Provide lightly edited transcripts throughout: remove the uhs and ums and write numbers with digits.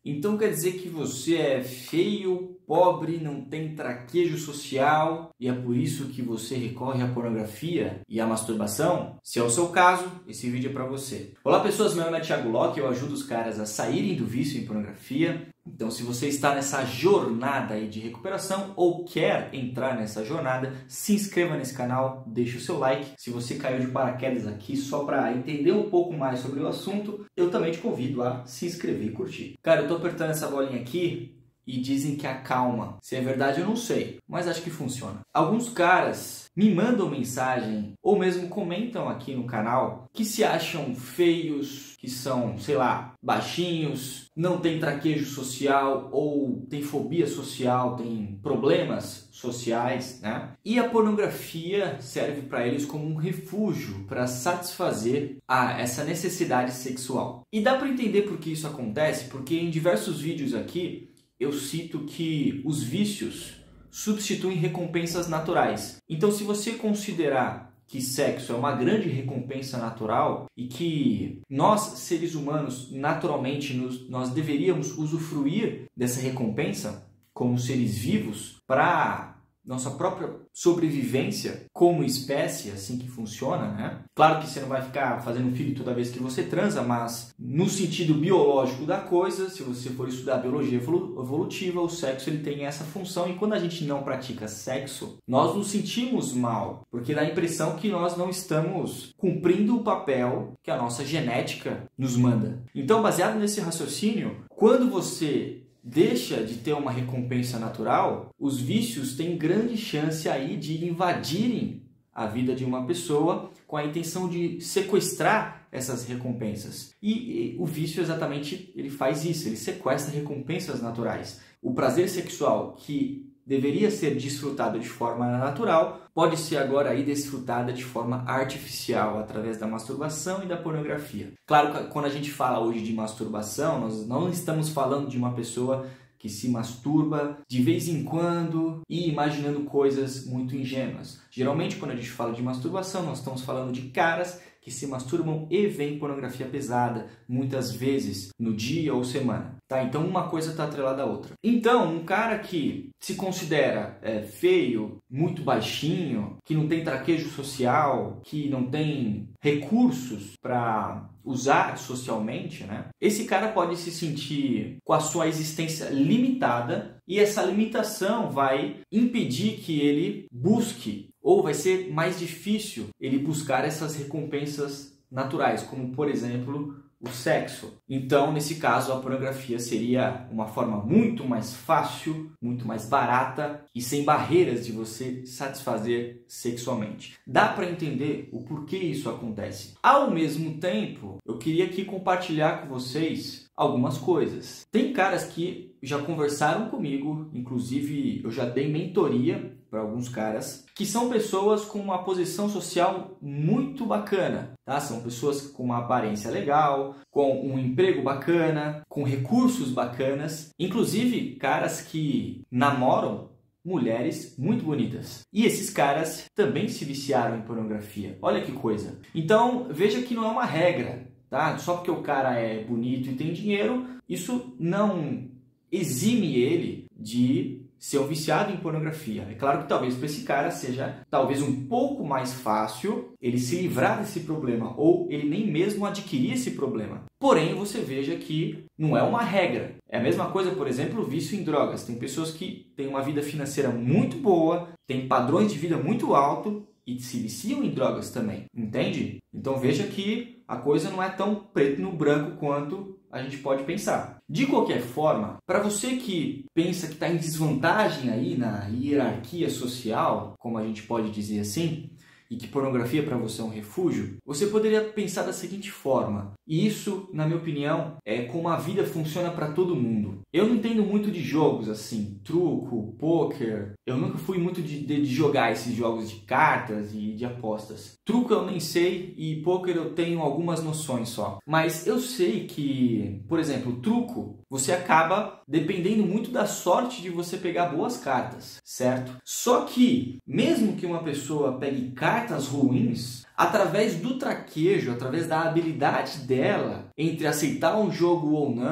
Então quer dizer que você é feio, pobre, não tem traquejo social e é por isso que você recorre à pornografia e à masturbação? Se é o seu caso, esse vídeo é para você. Olá pessoas, meu nome é Thiago Locke, eu ajudo os caras a saírem do vício em pornografia. Então se você está nessa jornada aí de recuperação ou quer entrar nessa jornada, se inscreva nesse canal, deixe o seu like. Se você caiu de paraquedas aqui só para entender um pouco mais sobre o assunto, eu também te convido a se inscrever e curtir. Cara, eu tô apertando essa bolinha aqui e dizem que acalma. Se é verdade eu não sei, mas acho que funciona. Alguns caras me mandam mensagem ou mesmo comentam aqui no canal que se acham feios, que são, sei lá, baixinhos, não tem traquejo social ou tem fobia social, tem problemas sociais, né? E a pornografia serve para eles como um refúgio para satisfazer essa necessidade sexual. E dá para entender por que isso acontece, porque em diversos vídeos aqui eu cito que os vícios substituem recompensas naturais. Então, se você considerar que sexo é uma grande recompensa natural e que nós, seres humanos, naturalmente nós deveríamos usufruir dessa recompensa como seres vivos para nossa própria sobrevivência como espécie, assim que funciona, né? Claro que você não vai ficar fazendo filho toda vez que você transa, mas no sentido biológico da coisa, se você for estudar biologia evolutiva, o sexo ele tem essa função e quando a gente não pratica sexo, nós nos sentimos mal, porque dá a impressão que nós não estamos cumprindo o papel que a nossa genética nos manda. Então, baseado nesse raciocínio, quando você deixa de ter uma recompensa natural, os vícios têm grande chance aí de invadirem a vida de uma pessoa com a intenção de sequestrar essas recompensas. E o vício exatamente ele faz isso, ele sequestra recompensas naturais. O prazer sexual que deveria ser desfrutado de forma natural, pode ser agora aí desfrutada de forma artificial, através da masturbação e da pornografia. Claro que quando a gente fala hoje de masturbação, nós não estamos falando de uma pessoa que se masturba de vez em quando e imaginando coisas muito ingênuas. Geralmente, quando a gente fala de masturbação, nós estamos falando de caras que se masturbam e veem pornografia pesada, muitas vezes no dia ou semana. Tá? Então, uma coisa está atrelada à outra. Então, um cara que se considera feio, muito baixinho, que não tem traquejo social, que não tem recursos para usar socialmente, né? Esse cara pode se sentir com a sua existência limitada e essa limitação vai impedir que ele busque ou vai ser mais difícil ele buscar essas recompensas naturais, como por exemplo o sexo. Então, nesse caso, a pornografia seria uma forma muito mais fácil, muito mais barata e sem barreiras de você satisfazer sexualmente. Dá para entender o porquê isso acontece. Ao mesmo tempo, eu queria aqui compartilhar com vocês algumas coisas. Tem caras que já conversaram comigo, inclusive eu já dei mentoria para alguns caras, que são pessoas com uma posição social muito bacana, tá? São pessoas com uma aparência legal, com um emprego bacana, com recursos bacanas, inclusive caras que namoram mulheres muito bonitas. E esses caras também se viciaram em pornografia. Olha que coisa. Então, veja que não é uma regra, tá? Só porque o cara é bonito e tem dinheiro, isso não exime ele de ser um viciado em pornografia. É claro que talvez para esse cara seja talvez um pouco mais fácil ele se livrar desse problema ou ele nem mesmo adquirir esse problema. Porém, você veja que não é uma regra. É a mesma coisa, por exemplo, o vício em drogas. Tem pessoas que têm uma vida financeira muito boa, têm padrões de vida muito alto e se viciam em drogas também, entende? Então veja que a coisa não é tão preto no branco quanto a gente pode pensar. De qualquer forma, para você que pensa que está em desvantagem aí na hierarquia social, como a gente pode dizer assim, e que pornografia para você é um refúgio, você poderia pensar da seguinte forma, e isso, na minha opinião, é como a vida funciona para todo mundo. Eu não entendo muito de jogos assim, truco, poker, eu nunca fui muito de jogar esses jogos de cartas e de apostas. Truco eu nem sei e poker eu tenho algumas noções só. Mas eu sei que, por exemplo, truco, você acaba dependendo muito da sorte de você pegar boas cartas, certo? Só que, mesmo que uma pessoa pegue cartas ruins, através do traquejo, através da habilidade dela entre aceitar um jogo ou não,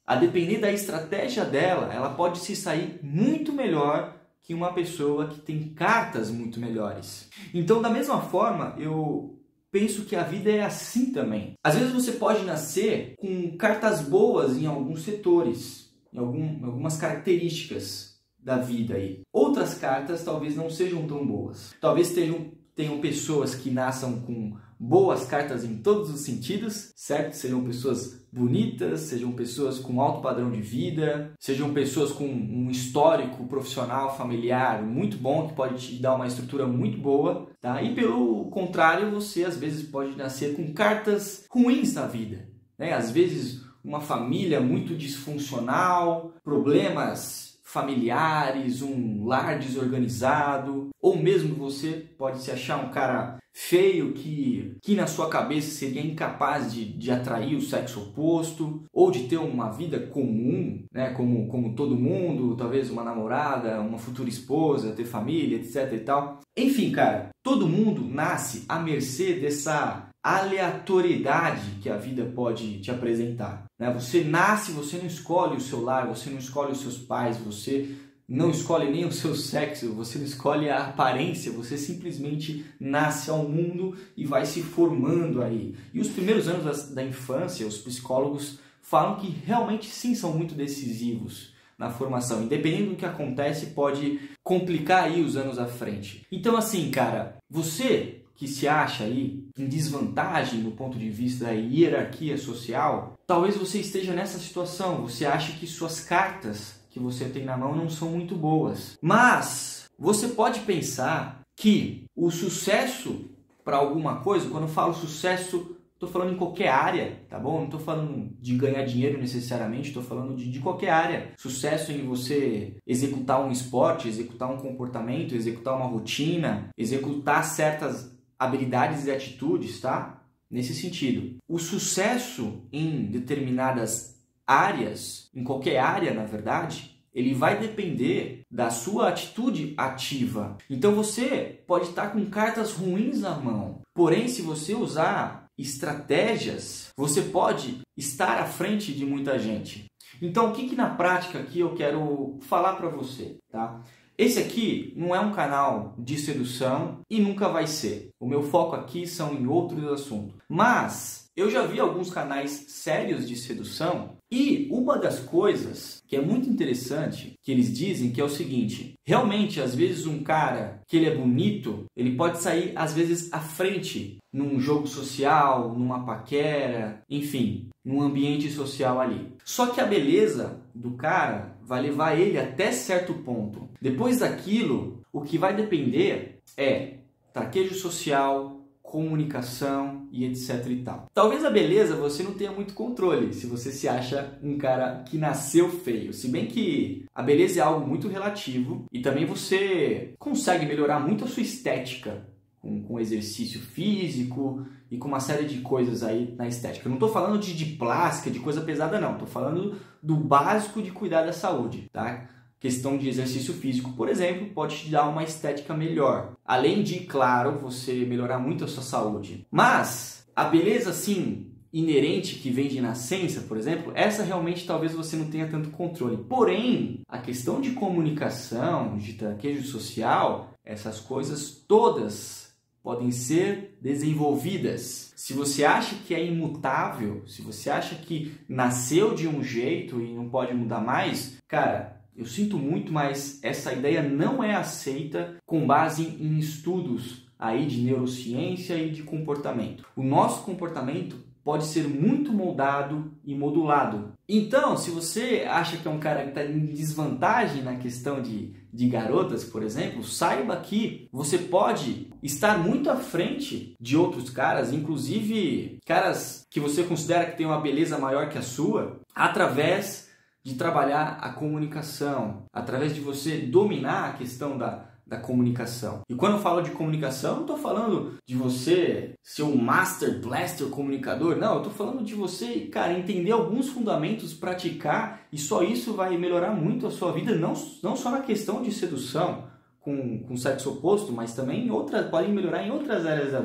a depender da estratégia dela, ela pode se sair muito melhor que uma pessoa que tem cartas muito melhores. Então, da mesma forma, eu penso que a vida é assim também. Às vezes você pode nascer com cartas boas em alguns setores, em algumas características da vida aí. Outras cartas talvez não sejam tão boas. Talvez tenham pessoas que nasçam com boas cartas em todos os sentidos, certo? Sejam pessoas bonitas, sejam pessoas com alto padrão de vida, sejam pessoas com um histórico profissional, familiar muito bom, que pode te dar uma estrutura muito boa, tá? E pelo contrário, você às vezes pode nascer com cartas ruins na vida, né? Às vezes uma família muito disfuncional, problemas familiares, um lar desorganizado, ou mesmo você pode se achar um cara feio que na sua cabeça seria incapaz de atrair o sexo oposto, ou de ter uma vida comum, né, como todo mundo, talvez uma namorada, uma futura esposa, ter família, etc e tal. Enfim, cara, todo mundo nasce à mercê dessa aleatoriedade que a vida pode te apresentar, né? Você nasce, você não escolhe o seu lar, você não escolhe os seus pais, você não escolhe nem o seu sexo, você não escolhe a aparência, você simplesmente nasce ao mundo e vai se formando aí. E os primeiros anos da infância, os psicólogos falam que realmente sim são muito decisivos na formação. Independente do que acontece, pode complicar aí os anos à frente. Então assim, cara, você que se acha aí em desvantagem do ponto de vista da hierarquia social, talvez você esteja nessa situação. Você acha que suas cartas que você tem na mão não são muito boas. Mas você pode pensar que o sucesso para alguma coisa, quando eu falo sucesso, estou falando em qualquer área, tá bom? Não estou falando de ganhar dinheiro necessariamente, estou falando de qualquer área. Sucesso em você executar um esporte, executar um comportamento, executar uma rotina, executar certas habilidades e atitudes, tá? Nesse sentido. O sucesso em determinadas áreas, em qualquer área, na verdade, ele vai depender da sua atitude ativa. Então você pode estar com cartas ruins na mão, porém, se você usar estratégias, você pode estar à frente de muita gente. Então, o que na prática aqui eu quero falar para você, tá? Esse aqui não é um canal de sedução e nunca vai ser. O meu foco aqui são em outros assuntos. Mas eu já vi alguns canais sérios de sedução e uma das coisas que é muito interessante que eles dizem que é o seguinte: realmente, às vezes um cara que ele é bonito, ele pode sair às vezes à frente num jogo social, numa paquera, enfim, num ambiente social ali. Só que a beleza do cara vai levar ele até certo ponto. Depois daquilo, o que vai depender é traquejo social, comunicação e etc e tal. Talvez a beleza você não tenha muito controle se você se acha um cara que nasceu feio. Se bem que a beleza é algo muito relativo e também você consegue melhorar muito a sua estética com exercício físico e com uma série de coisas aí na estética. Eu não estou falando de plástica, de coisa pesada não. Estou falando do básico de cuidar da saúde, tá? Questão de exercício físico, por exemplo, pode te dar uma estética melhor. Além de, claro, você melhorar muito a sua saúde. Mas a beleza, assim, inerente que vem de nascença, por exemplo, essa realmente talvez você não tenha tanto controle. Porém, a questão de comunicação, de traquejo social, essas coisas todas podem ser desenvolvidas. Se você acha que é imutável, se você acha que nasceu de um jeito e não pode mudar mais, cara, eu sinto muito, mas essa ideia não é aceita com base em estudos aí de neurociência e de comportamento. O nosso comportamento pode ser muito moldado e modulado. Então, se você acha que é um cara que está em desvantagem na questão de garotas, por exemplo, saiba que você pode estar muito à frente de outros caras, inclusive caras que você considera que tem uma beleza maior que a sua, através de trabalhar a comunicação, através de você dominar a questão da comunicação. E quando eu falo de comunicação, não estou falando de você ser um Master Blaster comunicador, não, eu estou falando de você, cara, entender alguns fundamentos, praticar, e só isso vai melhorar muito a sua vida, não só na questão de sedução com sexo oposto, mas também pode melhorar em outras áreas da vida.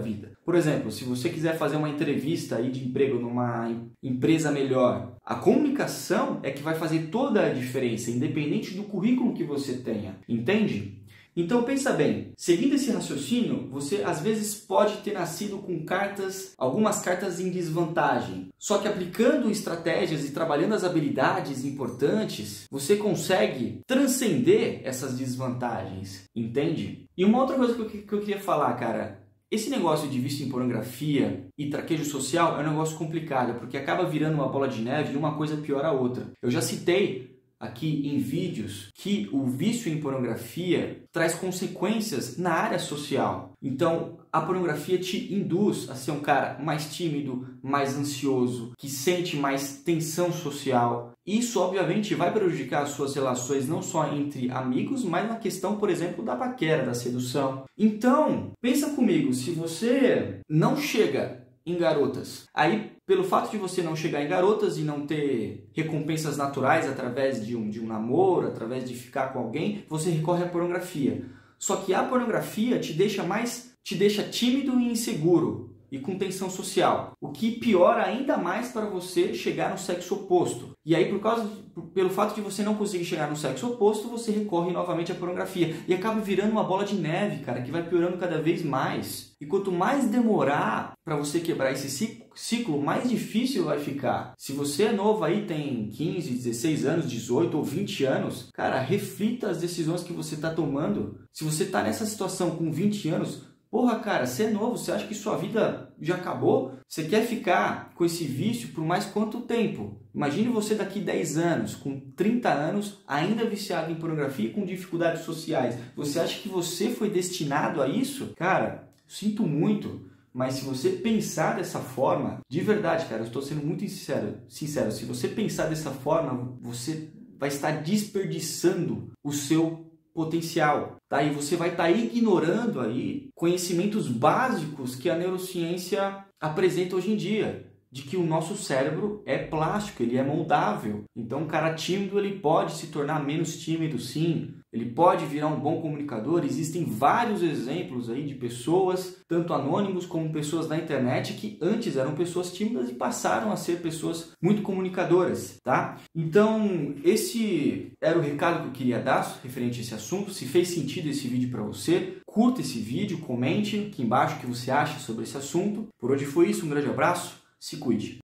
Por exemplo, se você quiser fazer uma entrevista aí de emprego numa empresa melhor, a comunicação é que vai fazer toda a diferença, independente do currículo que você tenha, entende? Então pensa bem, seguindo esse raciocínio, você às vezes pode ter nascido com algumas cartas em desvantagem. Só que aplicando estratégias e trabalhando as habilidades importantes, você consegue transcender essas desvantagens, entende? E uma outra coisa que eu queria falar, cara, esse negócio de vício em pornografia e traquejo social é um negócio complicado, porque acaba virando uma bola de neve e uma coisa piora a outra. Eu já citei aqui em vídeos que o vício em pornografia traz consequências na área social. Então, a pornografia te induz a ser um cara mais tímido, mais ansioso, que sente mais tensão social. Isso, obviamente, vai prejudicar as suas relações não só entre amigos, mas na questão, por exemplo, da paquera, da sedução. Então, pensa comigo, se você não chega em garotas, aí pelo fato de você não chegar em garotas e não ter recompensas naturais através de um namoro, através de ficar com alguém, você recorre à pornografia. Só que a pornografia te deixa tímido e inseguro e com tensão social, o que piora ainda mais para você chegar no sexo oposto. E aí, pelo fato de você não conseguir chegar no sexo oposto, você recorre novamente à pornografia e acaba virando uma bola de neve, cara, que vai piorando cada vez mais. E quanto mais demorar para você quebrar esse ciclo, mais difícil vai ficar. Se você é novo aí, tem 15, 16 anos, 18 ou 20 anos, cara, reflita as decisões que você está tomando. Se você está nessa situação com 20 anos, porra, cara, você é novo, você acha que sua vida já acabou? Você quer ficar com esse vício por mais quanto tempo? Imagine você daqui 10 anos, com 30 anos, ainda viciado em pornografia e com dificuldades sociais. Você acha que você foi destinado a isso? Cara, sinto muito, mas se você pensar dessa forma, de verdade, cara, eu estou sendo muito sincero, se você pensar dessa forma, você vai estar desperdiçando o seu potencial, tá? E você vai estar ignorando aí conhecimentos básicos que a neurociência apresenta hoje em dia, de que o nosso cérebro é plástico, ele é moldável. Então, um cara tímido, ele pode se tornar menos tímido, sim. Ele pode virar um bom comunicador. Existem vários exemplos aí de pessoas, tanto anônimos como pessoas da internet, que antes eram pessoas tímidas e passaram a ser pessoas muito comunicadoras, tá? Então, esse era o recado que eu queria dar referente a esse assunto. Se fez sentido esse vídeo para você, curta esse vídeo, comente aqui embaixo o que você acha sobre esse assunto. Por hoje foi isso, um grande abraço, se cuide.